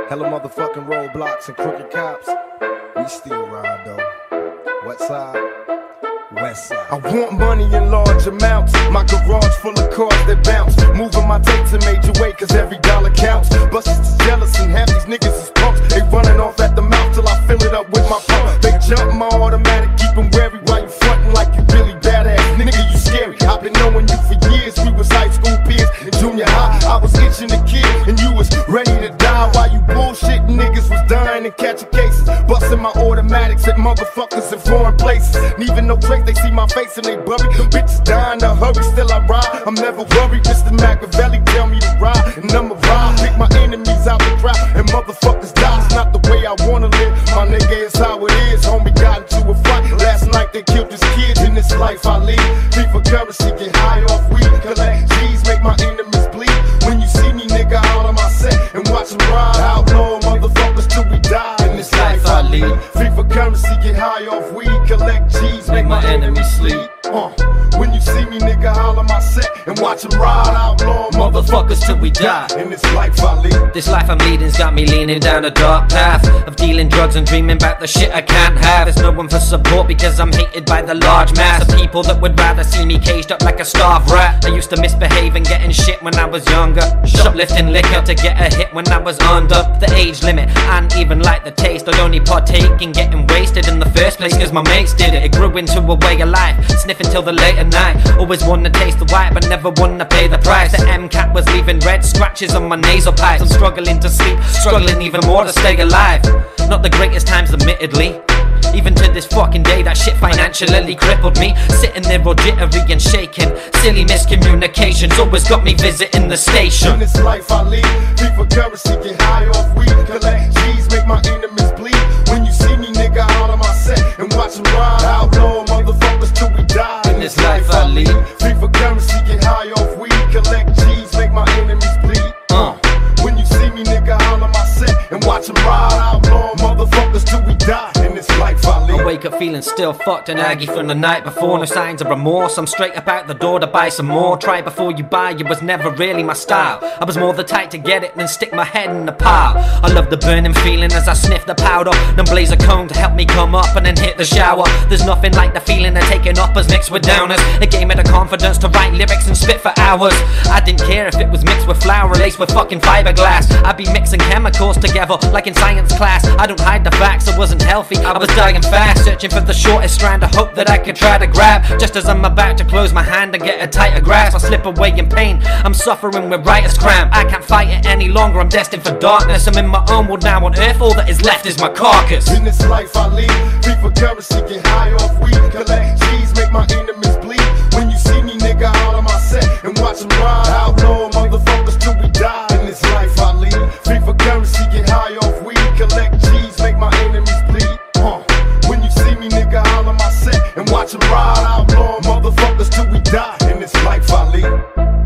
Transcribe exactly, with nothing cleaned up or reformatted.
Hella motherfucking roadblocks and crooked cops. We still ride though. What side? West side. I want money in large amounts. My garage full of cars that bounce. Moving my tapes a major way, cause every dollar counts. Busters is jealous and half these niggas is punks. They running off at the mouth till I fill it up with my pump. They jump my automatic, keep them wary while you frontin' like you really badass. Nigga, you scary. I've been knowing you for years. We was high school peers. In junior high, I was itching to kid, and you was ready to die while you bullshitting niggas was dying and catching cases. Busting my automatics at motherfuckers in foreign places. Leaving no trace, they see my face and they bury. Bitches dying to hurry, still I ride. I'm never worried, Mister Machiavelli tell me to ride, and I'ma ride. Pick my enemies out the crowd, and motherfuckers die. It's not the way I wanna live, my nigga, it's how it is. Homie got into a fight last night, they killed his kids. In this life I lead, free for currency, get high off weed. Collect G's, make my enemies bleed. When you see me, nigga, out on my set and watch them ride. Outlaw motherfuckers till we die. In this life I lead, free for currency, get high off weed. Collect G's, make my enemies sleep. Uh, when you see me, nigga, holler my set and watch them ride. Outlaw motherfuckers till we die. In this life I lead. This life I'm leading's got me leaning down a dark path of dealing drugs and dreaming about the shit I can't have. There's no one for support because I'm hated by the large mass of people that would rather see me caged up like a starved rat. I used to misbehave and getting shit when I was younger, shoplifting liquor to get a hit when I was under the age limit. I didn't even like the taste, I'd only partake in getting wasted in the first place cause my mates did it. It grew into a way of life, sniffing till the late at night. Always wanna taste the white but never wanna pay the price. The M CAT was leaving red scratches on my nasal pipes. I'm struggling to sleep, struggling even more to stay alive. Not the greatest times admittedly, even to this fucking day that shit financially crippled me. Sitting there all jittery and shaking, silly miscommunications always got me visiting the station. In this life I lead, free for currency, get high off weed. Collect G's, make my enemies bleed. When you see me, nigga, out on my set and watch them ride. Outlaw motherfuckers till we die. In this life I lead, free for currency, get high off weed. Collect G's, make my enemies bleed. Uh, when you see me, nigga, out on my set and watch them ride. Outlaw motherfuckers till we die. In this life I lead. I wake up feeling still fucked and aggy from the night before. No signs of remorse, I'm straight up out the door to buy some more. Try before you buy, it was never really my style. I was more the type to get it than stick my head in the pile. I love the burning feeling as I sniff the powder, then blaze a cone to help me come up and then hit the shower. There's nothing like the feeling of taking uppers mixed with downers. It gave me the confidence to write lyrics and spit for hours. I didn't care if it was mixed with flour or laced with fucking fiberglass. I'd be mixing chemicals together like in science class. I don't hide the facts, I wasn't healthy, I was dying fast, searching for the shortest strand of hope that I could try to grab. Just as I'm about to close my hand and get a tighter grasp, I slip away in pain, I'm suffering with writer's cramp. I can't fight it any longer, I'm destined for darkness. I'm in my own world now on earth, all that is left is my carcass. In this life I lead, free for currency, get high off weed. Collect G's, make my enemies bleed. When you see me, nigga, out on my set and watch them ride. Outlaw motherfuckers till we die. In this life I lead, free for currency, get high off weed. Collect G's, make my enemies bleed. Uh, when you see me, nigga, out on my set and watch them ride. Outlaw motherfuckers till we die. In this life I lead.